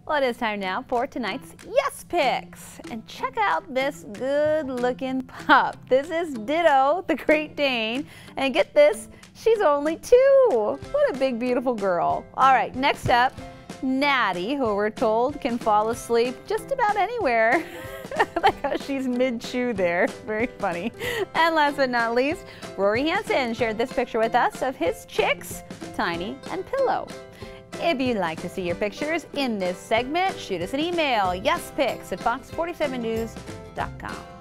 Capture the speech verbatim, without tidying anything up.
Well, it is time now for tonight's Yes Pics. And check out this good-looking pup. This is Ditto, the Great Dane. And get this, she's only two. What a big, beautiful girl. All right, next up, Natty, who we're told can fall asleep just about anywhere. Like how she's mid-chew there. Very funny. And last but not least, Rory Hansen shared this picture with us of his chicks, Tiny and Pillow. If you'd like to see your pictures in this segment, shoot us an email, yes pics at fox forty-seven news dot com.